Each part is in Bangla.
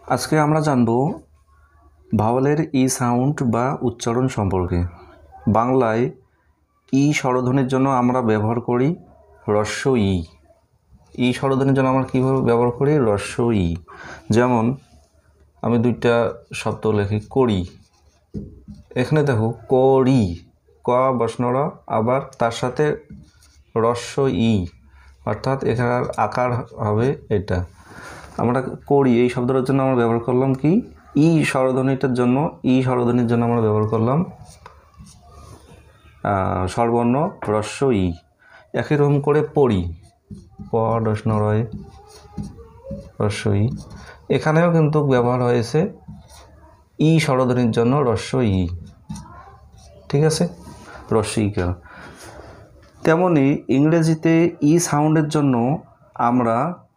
আজকে আমরা জানব ভাওয়ালের ই সাউন্ড বা উচ্চারণ সম্পর্কে। বাংলায় ই স্বরধ্বনির জন্য আমরা ব্যবহার করি হ্রস্ব ই। ই স্বরধ্বনির জন্য আমরা কীভাবে ব্যবহার করি? হ্রস্ব ই। যেমন আমি দুইটা শব্দ লিখি, করি। এখানে দেখো করি, ক বসনরা, আবার তার সাথে হ্রস্ব ই, অর্থাৎ এখানে আকার হবে এটা। আমরা করি এই শব্দটার জন্য আমরা ব্যবহার করলাম কি? ই স্বরধ্বনিটার জন্য, ই স্বরধ্বনির জন্য আমরা ব্যবহার করলাম স্বরবর্ণ হ্রস্ব ই। একই রকম করে পড়ি, প ডসনরয় হ্রস্ব ই। এখানেও কিন্তু ব্যবহার হয়েছে ই স্বরধ্বনির জন্য হ্রস্ব ই। ঠিক আছে, হ্রস্ব ই। তেমনি ইংরেজিতে ই সাউন্ডের জন্য আমরা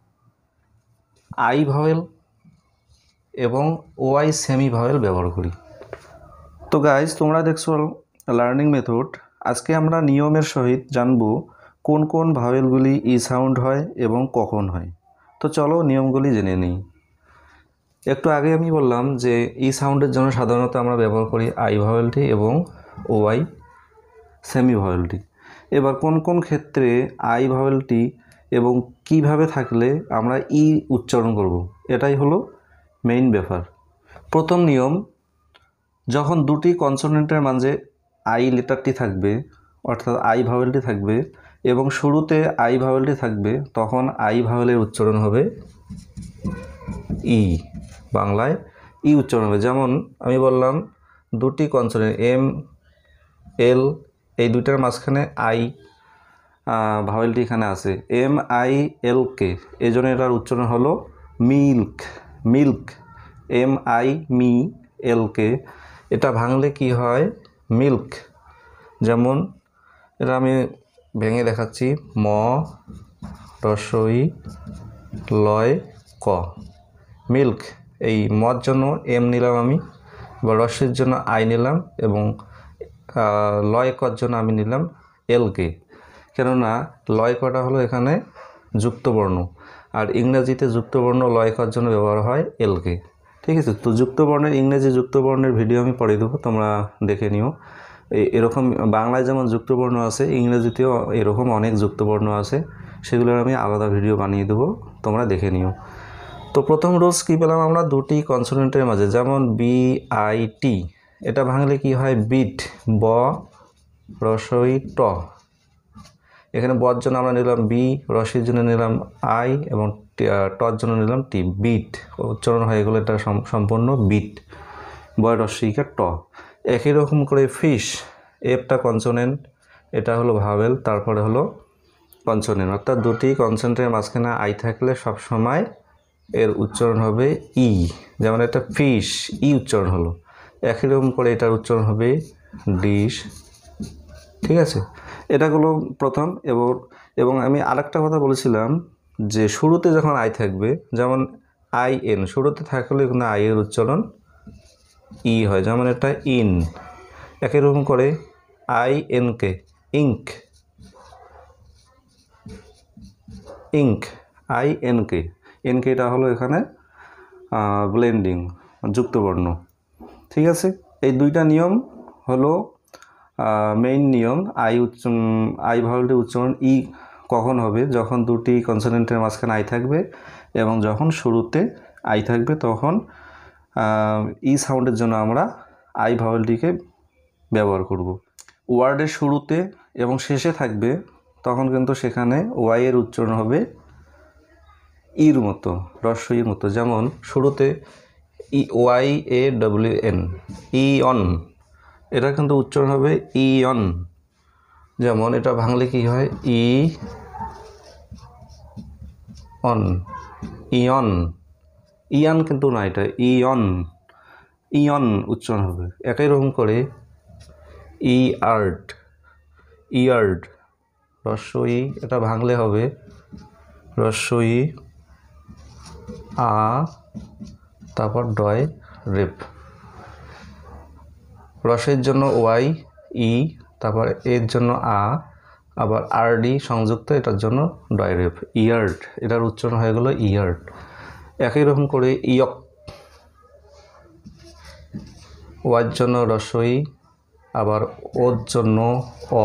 আই ভাওয়েল এবং ওআই সেমি ভাওয়েল ব্যবহার করি। তো গাইজ, তোমরা দেখছো লার্নিং মেথড। আজকে আমরা নিয়মের সহিত জানব কোন কোন ভাওয়েলগুলি ই সাউন্ড হয় এবং কখন হয়। তো চলো নিয়মগুলি জেনে নিই। একটু আগে আমি বললাম যে ই সাউন্ডের জন্য সাধারণত আমরা ব্যবহার করি আই ভাওয়েলটি এবং ওআই সেমি ভাওয়েলটি। এবার কোন কোন ক্ষেত্রে আই ভাওয়েলটি এবং কিভাবে থাকলে আমরা ই উচ্চারণ করব, এটাই হলো মেইন ব্যাপার। প্রথম নিয়ম, যখন দুটি কনসোনেন্টের মাঝে আই লেটারটি থাকবে, অর্থাৎ আই ভাওয়েলটি থাকবে এবং শুরুতে আই ভাওয়েলটি থাকবে, তখন আই ভাওয়েলের উচ্চারণ হবে ই। বাংলায় ই উচ্চারণ হবে। যেমন আমি বললাম দুটি কনসোনেন্ট এম এল, এই দুইটার মাঝখানে আই ভাওয়েলটি এখানে আছে, এম আই এল কে, এই জন্য এটার উচ্চারণ হলো মিল্ক। মিল্ক, এম আই মি এল কে, এটা ভাঙলে কি হয়? মিল্ক। যেমন এটা আমি ভেঙে দেখাচ্ছি, ম রসই লয় ক, মিল্ক। এই মর জন্য এম নিলাম আমি, বা রসের জন্য আই নিলাম, এবং লয় কর জন্য আমি নিলাম এল কে। কেননা লয় কটা হলো এখানে যুক্তবর্ণ, আর ইংরেজিতে যুক্তবর্ণ লয় করার জন্য ব্যবহার হয় এল কে। ঠিক আছে, তো যুক্তবর্ণের ইংরেজি যুক্তবর্ণের ভিডিও আমি পরে দেবো, তোমরা দেখে নিও। এরকম বাংলায় যেমন যুক্তবর্ণ আছে, ইংরেজিতেও এরকম অনেক যুক্তবর্ণ আছে, সেগুলোর আমি আলাদা ভিডিও বানিয়ে দেবো, তোমরা দেখে নিও। তো প্রথম রুলস কী পেলাম আমরা? দুটি কনসোনেন্টের মাঝে, যেমন বি আই টি, এটা ভাঙলে কি হয়? বিট। ব রসই ট, এখানে বর জন্য আমরা নিলাম বি, রসির জন্য নিলাম আই, এবং টর জন্য নিলাম টি। বিট উচ্চারণ হয়ে গেলো এটা সম্পূর্ণ বিট, বয় রসিকা ট। একই রকম করে ফিশ, এফটা কনসোনেন্ট, এটা হলো ভাওয়েল, তারপরে হলো কনসোনেন্ট, অর্থাৎ দুটি কনসোনেন্টের মাঝখানে আই থাকলে সব সময় এর উচ্চারণ হবে ই। যেমন এটা ফিশ, ই উচ্চারণ হলো। একই রকম করে এটার উচ্চারণ হবে ডিশ। ঠিক আছে, এটা হলো প্রথম। এবং আমি আরেকটা কথা বলেছিলাম যে শুরুতে যখন আই থাকবে, যেমন আই এন, শুরুতে থাকলে কিন্তু আই এর উচ্চারণ ই হয়, যেমন এটা ইন। একই রকম করে I N K, ink. Ink, I N K, N K, এটা হলো এখানে ব্লেন্ডিং, যুক্তবর্ণ। ঠিক আছে, এই দুইটা নিয়ম হলো মেইন নিয়ম। আই ভাওয়েলটির উচ্চারণ ই কখন হবে? যখন দুটি কনসোনেন্টের মাঝখানে আই থাকবে এবং যখন শুরুতে আই থাকবে, তখন ই সাউন্ডের জন্য আমরা আই ভাওয়েলটিকে ব্যবহার করব। ওয়ার্ডের শুরুতে এবং শেষে থাকবে, তখন কিন্তু সেখানে ওয়াই এর উচ্চারণ হবে ইর মতো, হ্রস্ব ইর মতো। যেমন শুরুতে E Y A W N, ই অন, এটা কিন্তু উচ্চারণ হবে ই অন। যেমন এটা ভাঙলে কি হয়? ই অন, ইয়ন। ইয়ান কিন্তু না, এটা ইয়ন, ইয়ন উচ্চারণ হবে। একই রকম করে ই আর্ট, ইয়ার্ড, হ্রস্ব ই, এটা ভাঙলে হবে হ্রস্ব ই আ, তারপর ডয় রেপ। রসের জন্য ওয়াই ই, তারপর এর জন্য আ, আবার আর ডি সংযুক্ত, এটার জন্য ডয় রেপ, ইয়ার্ড, এটার উচ্চারণ হয়ে গেল ইয়ার্ড। একই রকম করে ইয়ক, ওয়ার জন্য রস্বই, আবার ওর জন্য অ,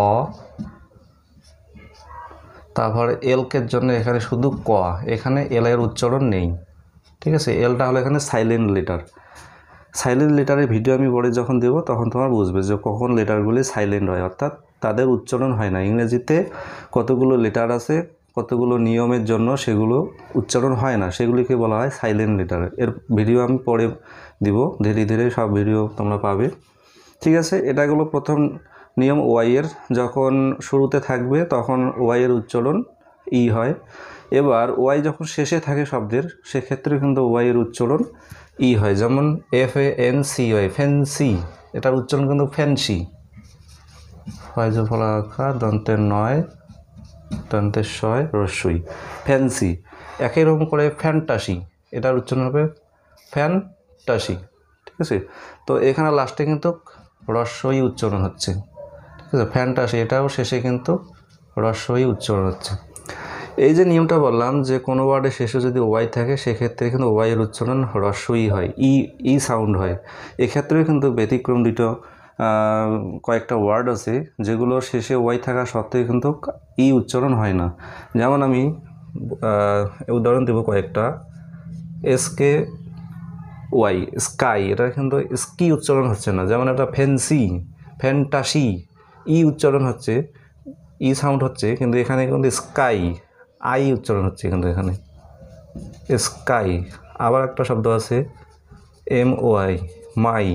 তারপর এলকের জন্য এখানে শুধু ক, এখানে এল এর উচ্চারণ নেই, ঠিক আছে। এলটা হলো এখানে সাইলেন্ট লেটার। সাইলেন্ট লেটারের ভিডিও আমি পরে যখন দেবো তখন তোমার বুঝবে যে কখন লেটারগুলি সাইলেন্ট হয়, অর্থাৎ তাদের উচ্চারণ হয় না। ইংরেজিতে কতগুলো লেটার আছে, কতগুলো নিয়মের জন্য সেগুলো উচ্চারণ হয় না, সেগুলিকে বলা হয় সাইলেন্ট লেটার। এর ভিডিও আমি পরে দিব, ধীরে ধীরে সব ভিডিও তোমরা পাবে, ঠিক আছে। এটা হলো প্রথম নিয়ম। ওয়াইয়ের যখন শুরুতে থাকবে তখন ওয়াইয়ের উচ্চারণ ই হয়। এবার ওয়াই যখন শেষে থাকে শব্দের, সেক্ষেত্রে কিন্তু ওয়াইয়ের উচ্চারণ ই হয়। যেমন FANCY, ফ্যান্সি, এটার উচ্চারণ কিন্তু ফ্যান্সি। ফয়জ ফলাখা দন্তের নয়, দন্তের শয় রস্বই, ফ্যান্সি। একই রকম করে ফ্যান্টাসি, এটার উচ্চারণ হবে ফ্যান্টাসি, ঠিক আছে। তো এখানে লাস্টে কিন্তু রস্বই উচ্চারণ হচ্ছে, ঠিক আছে। ফ্যান্টাসি, এটাও শেষে কিন্তু রস্বই উচ্চারণ হচ্ছে। এই যে নিয়মটা বললাম যে কোনো ওয়ার্ডের শেষে যদি ওয়াই থাকে সেক্ষেত্রে কিন্তু ওয়াইয়ের উচ্চারণ রস্বই হয়, ই সাউন্ড হয়। এক্ষেত্রেও কিন্তু ব্যতিক্রম দুটো কয়েকটা ওয়ার্ড আছে যেগুলো শেষে ওয়াই থাকা সত্ত্বেও কিন্তু ই উচ্চারণ হয় না। যেমন আমি উদাহরণ দেব কয়েকটা। SK ওয়াই, স্কাই, এটা কিন্তু স্কি উচ্চারণ হচ্ছে না। যেমন একটা ফ্যান্সি, ফ্যান্টাসি, ই উচ্চারণ হচ্ছে, ই সাউন্ড হচ্ছে, কিন্তু এখানে কিন্তু স্কাই, আই উচ্চারণ হচ্ছে কিন্তু এখানে স্কাই। আবার একটা শব্দ আছে MOI, মাই।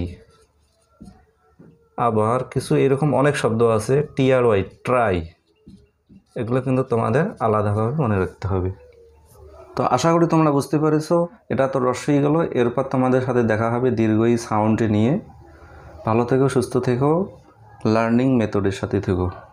আবার কিছু এরকম অনেক শব্দ আছে TRY, ট্রাই। এগুলো কিন্তু তোমাদের আলাদাভাবে মনে রাখতে হবে। তো আশা করি তোমরা বুঝতে পেরেছো। এটা তো রস্বই গেল। এরপর তোমাদের সাথে দেখা হবে দীর্ঘই সাউন্ড নিয়ে। ভালো থেকো, সুস্থ থেকো, লার্নিং মেথডের সাথে থেকো।